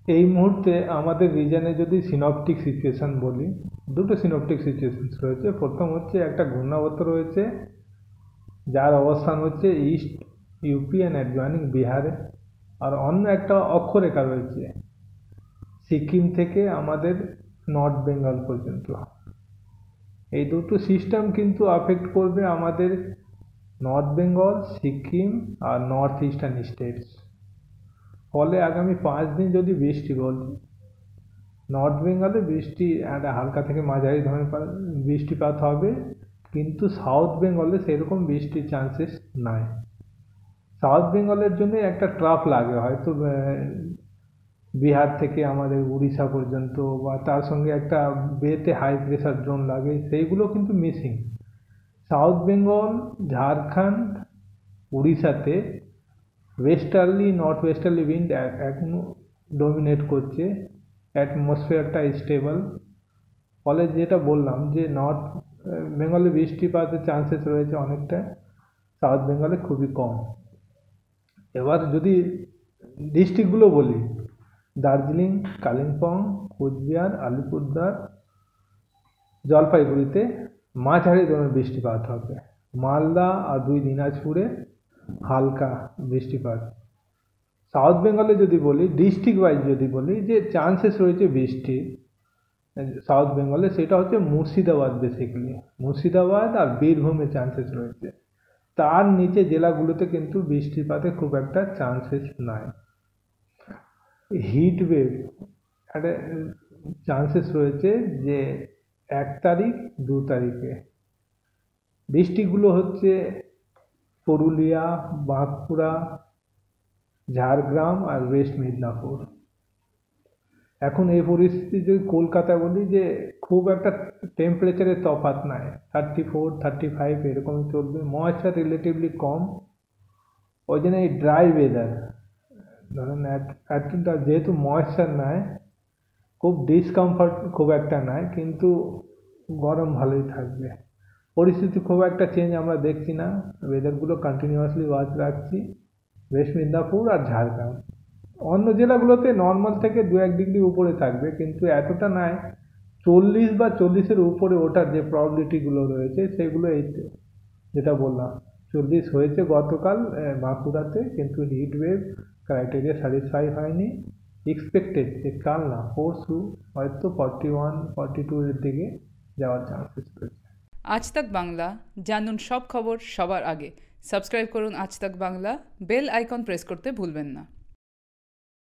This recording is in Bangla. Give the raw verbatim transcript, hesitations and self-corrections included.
এই মুহূর্তে আমাদের রিজনে যদি সিনপটিক সিচুয়েশন বলি, দুটো সিনপটিক সিচুয়েশন রয়েছে। প্রথম হচ্ছে একটা ঘূর্ণাবর্ত রয়েছে যার অবস্থান হচ্ছে ইস্ট ইউপি অ্যান্ড অ্যাডজয়নিং বিহারে, আর অন্য একটা অক্ষরেখা রয়েছে সিকিম থেকে আমাদের নর্থ বেঙ্গল পর্যন্ত। এই দুটো সিস্টেম কিন্তু আফেক্ট করবে আমাদের নর্থ বেঙ্গল, সিকিম আর নর্থ ইস্টার্ন স্টেটস। ফলে আগামী পাঁচ দিন যদি বৃষ্টি বলি, নর্থ বেঙ্গলে বৃষ্টি একটা হালকা থেকে মাঝারি ধরনের বৃষ্টিপাত হবে, কিন্তু সাউথ বেঙ্গলে সেরকম বৃষ্টির চান্সেস নাই। সাউথ বেঙ্গলের জন্য একটা ট্রাফ লাগে, হয়তো বিহার থেকে আমাদের উড়িষ্যা পর্যন্ত, বা তার সঙ্গে একটা বেতে হাই প্রেশার জোন লাগে, সেইগুলো কিন্তু মিসিং। সাউথ বেঙ্গল, ঝাড়খণ্ড, উড়িষ্যাতে ওয়েস্টার্লি নর্থ ওয়েস্টার্লি উইন্ড এখনও ডমিনেট করছে, অ্যাটমসফিয়ারটা স্টেবল। ফলে যেটা বললাম যে নর্থ বেঙ্গলে বৃষ্টিপাতের চান্সেস রয়েছে অনেকটা, সাউথ বেঙ্গলে খুবই কম। এবার যদি ডিস্ট্রিক্টগুলো বলি, দার্জিলিং, কালিম্পং, কোচবিহার, আলিপুরদুয়ার, জলপাইগুড়িতে মাঝারি ধরনের বৃষ্টিপাত হবে। মালদা আর দুই দিনাজপুরে হালকা বৃষ্টিপাত। সাউথ বেঙ্গলে যদি বলি, ডিস্ট্রিক্ট ওয়াইজ যদি বলি যে চান্সেস রয়েছে বৃষ্টি সাউথ বেঙ্গলে, সেটা হচ্ছে মুর্শিদাবাদ, বেসিক্যালি মুর্শিদাবাদ আর বীরভূমে চান্সেস রয়েছে। তার নিচে জেলাগুলোতে কিন্তু বৃষ্টিপাতে খুব একটা চান্সেস নাই। হিট ওয়েভ একটা চান্সেস রয়েছে যে এক তারিখ দু তারিখে। ডিস্ট্রিক্টগুলো হচ্ছে পুরুলিয়া, বাঁকুড়া, ঝাড়গ্রাম আর ওয়েস্ট মেদিনীপুর। এখন এই পরিস্থিতি যদি কলকাতা বলি, যে খুব একটা টেম্পারেচারের তফাৎ নাই, থার্টি ফোর থার্টি ফাইভ এরকম চলবে, ময়েশ্চার রিলেটিভলি কম। ওই জন্য এই ড্রাই ওয়েদার, ধরেন এতটা যেহেতু ময়েশ্চার নাই, খুব ডিসকমফর্ট খুব একটা নাই, কিন্তু গরম ভালোই থাকবে। পরিস্থিতি খুব একটা চেঞ্জ আমরা দেখছি না, ওয়েদারগুলো কন্টিনিউয়াসলি ওয়াচ রাখছি ওয়েস্ট মেদিনীপুর আর ঝাড়গ্রাম। অন্য জেলাগুলোতে নর্মাল থেকে দু এক ডিগ্রি উপরে থাকবে, কিন্তু এতটা নাই। চল্লিশ বা চল্লিশের উপরে ওঠার যে প্রবাবিলিটিগুলো রয়েছে সেগুলো এই যেটা বললাম, চল্লিশ হয়েছে গতকাল বাঁকুড়াতে, কিন্তু হিট ওয়েভ ক্রাইটেরিয়া স্যাটিসফাই হয়নি। এক্সপেক্টেড যে কাল না পরশু হয়তো ফর্টি ওয়ান ফর্টি টু এর দিকে যাওয়ার চান্সেস রয়েছে। আজ তাক বাংলা, জানুন সব খবর সবার আগে। সাবস্ক্রাইব করুন আজ তাক বাংলা, বেল আইকন প্রেস করতে ভুলবেন না।